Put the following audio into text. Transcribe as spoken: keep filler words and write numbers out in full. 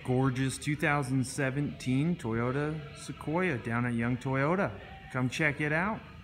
gorgeous two thousand seventeen Toyota Sequoia down at Young Toyota. Come check it out.